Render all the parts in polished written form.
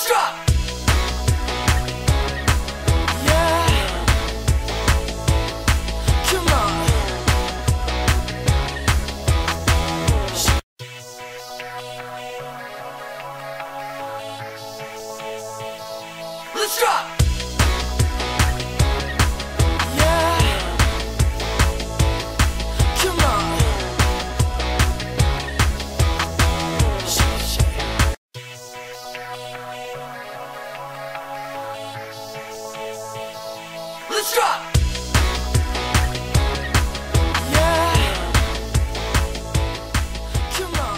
Let's drop! Yeah. Come on. Let's drop! Yeah. Come on. Let's drop! Yeah. Come on.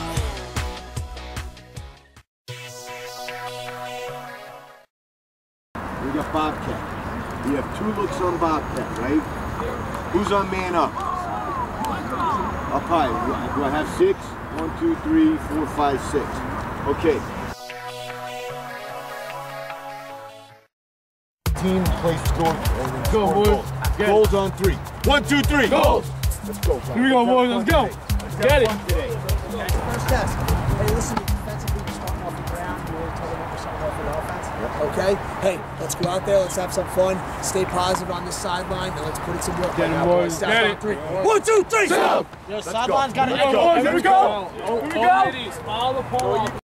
We got Bobcat. We have 2 looks on Bobcat, right? Who's on man up? Up high. Do I have 6? 1, 2, 3, 4, 5, 6. Okay. Team plays score. Go, boys. Goals on 3. 1, 2, 3. Goals. Let's go. Here we go, boys. Let's go. Get it. First test. Hey, listen, defensively, we're starting off the ground. You really told them what we're starting off with offense. Yep. Okay? Hey, let's go out there. Let's have some fun. Stay positive on this sideline. Now let's put it to work. Get it, boys. Get it. 3. 1, 2, 3. Go. Your sideline's got to Here we go, boys. Here we go. Here we go. Follow the ball.